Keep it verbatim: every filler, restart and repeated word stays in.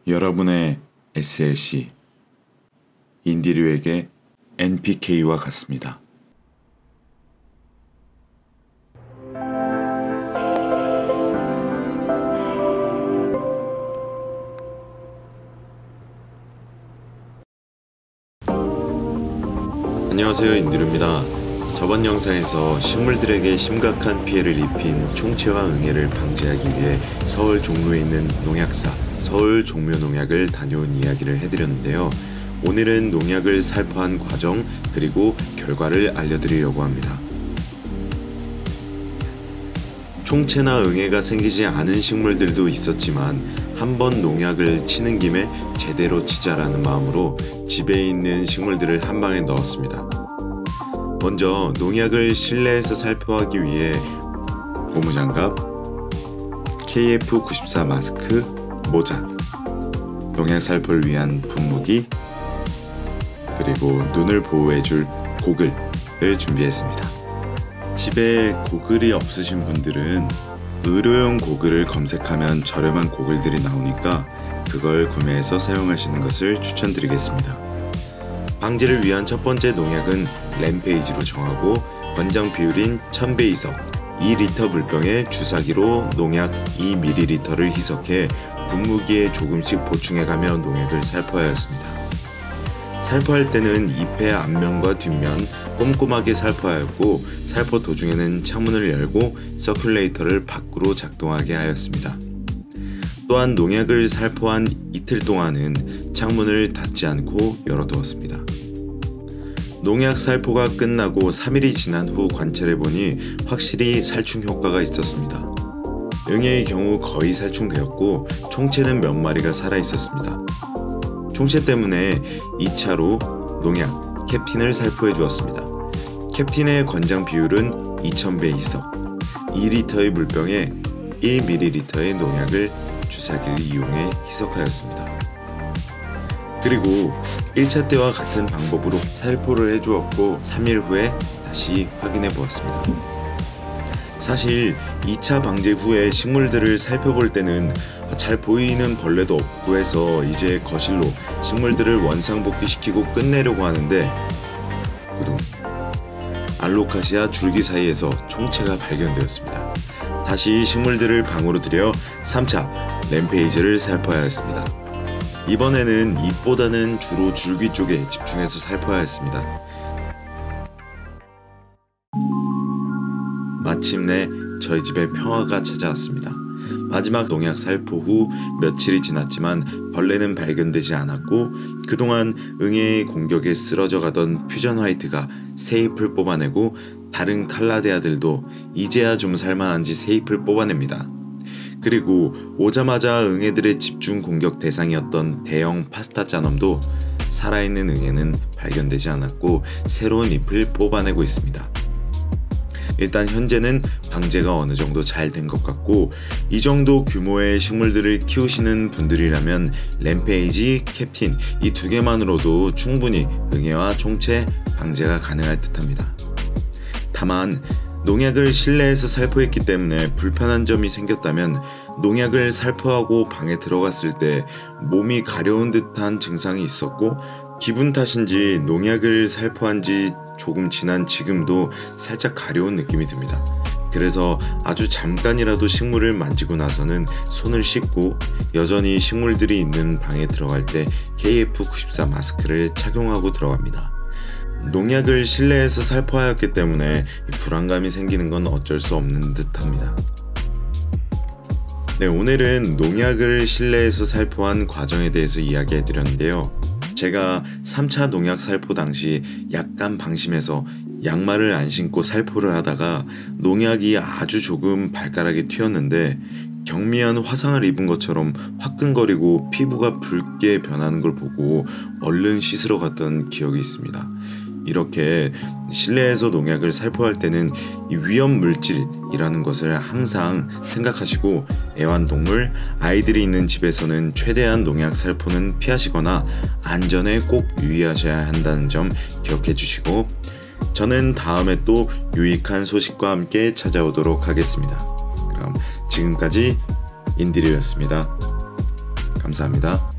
여러분의 에스엘씨 인디류에게 엔피케이와 같습니다. 안녕하세요, 인디류입니다. 저번 영상에서 식물들에게 심각한 피해를 입힌 총체와 응애를 방지하기 위해 서울 종로에 있는 농약사 서울 종묘농약을 다녀온 이야기를 해드렸는데요. 오늘은 농약을 살포한 과정 그리고 결과를 알려드리려고 합니다. 총체나 응애가 생기지 않은 식물들도 있었지만 한번 농약을 치는 김에 제대로 치자라는 마음으로 집에 있는 식물들을 한 방에 넣었습니다. 먼저 농약을 실내에서 살포하기 위해 고무장갑, 케이에프 구십사 마스크, 모자, 농약 살포를 위한 분무기, 그리고 눈을 보호해줄 고글을 준비했습니다. 집에 고글이 없으신 분들은 의료용 고글을 검색하면 저렴한 고글들이 나오니까 그걸 구매해서 사용하시는 것을 추천드리겠습니다. 방지를 위한 첫 번째 농약은 램페이지로 정하고 권장 비율인 천 배 희석 이 리터 물병에 주사기로 농약 이 밀리리터를 희석해 분무기에 조금씩 보충해가며 농약을 살포하였습니다. 살포할 때는 잎의 앞면과 뒷면 꼼꼼하게 살포하였고 살포 도중에는 창문을 열고 서큘레이터를 밖으로 작동하게 하였습니다. 또한 농약을 살포한 이틀 동안은 창문을 닫지 않고 열어두었습니다. 농약 살포가 끝나고 삼 일이 지난 후 관찰해보니 확실히 살충 효과가 있었습니다. 응애의 경우 거의 살충되었고 총체는 몇 마리가 살아있었습니다. 총체 때문에 이 차로 농약 캡틴을 살포해 주었습니다. 캡틴의 권장 비율은 이천 배 희석 이 리터의 물병에 일 밀리리터의 농약을 주사기를 이용해 희석하였습니다. 그리고 일 차 때와 같은 방법으로 살포를 해주었고 삼 일 후에 다시 확인해 보았습니다. 사실 이 차 방제 후에 식물들을 살펴볼 때는 잘 보이는 벌레도 없고 해서 이제 거실로 식물들을 원상복귀시키고 끝내려고 하는데 구둥 알로카시아 줄기 사이에서 총체가 발견되었습니다. 다시 식물들을 방으로 들여 삼 차 램페이지를 살포하였습니다. 이번에는 잎보다는 주로 줄기 쪽에 집중해서 살포하였습니다. 마침내 저희 집에 평화가 찾아왔습니다. 마지막 농약 살포 후 며칠이 지났지만 벌레는 발견되지 않았고 그동안 응애의 공격에 쓰러져 가던 퓨전 화이트가 새 잎을 뽑아내고 다른 칼라데아들도 이제야 좀 살만한지 새 잎을 뽑아냅니다. 그리고 오자마자 응애들의 집중 공격 대상이었던 대형 파스타 짜놈도 살아있는 응애는 발견되지 않았고 새로운 잎을 뽑아내고 있습니다. 일단 현재는 방제가 어느 정도 잘 된 것 같고 이 정도 규모의 식물들을 키우시는 분들이라면 램페이지, 캡틴 이 두 개만으로도 충분히 응애와 총체 방제가 가능할 듯합니다. 다만 농약을 실내에서 살포했기 때문에 불편한 점이 생겼다면 농약을 살포하고 방에 들어갔을 때 몸이 가려운 듯한 증상이 있었고 기분 탓인지 농약을 살포한 지 조금 지난 지금도 살짝 가려운 느낌이 듭니다. 그래서 아주 잠깐이라도 식물을 만지고 나서는 손을 씻고 여전히 식물들이 있는 방에 들어갈 때 케이에프 구십사 마스크를 착용하고 들어갑니다. 농약을 실내에서 살포하였기 때문에 불안감이 생기는 건 어쩔 수 없는 듯합니다. 네, 오늘은 농약을 실내에서 살포한 과정에 대해서 이야기해 드렸는데요. 제가 삼 차 농약 살포 당시 약간 방심해서 양말을 안 신고 살포를 하다가 농약이 아주 조금 발가락에 튀었는데 경미한 화상을 입은 것처럼 화끈거리고 피부가 붉게 변하는 걸 보고 얼른 씻으러 갔던 기억이 있습니다. 이렇게 실내에서 농약을 살포할 때는 이 위험 물질이라는 것을 항상 생각하시고 애완동물, 아이들이 있는 집에서는 최대한 농약 살포는 피하시거나 안전에 꼭 유의하셔야 한다는 점 기억해 주시고 저는 다음에 또 유익한 소식과 함께 찾아오도록 하겠습니다. 그럼 지금까지 인디류였습니다. 감사합니다.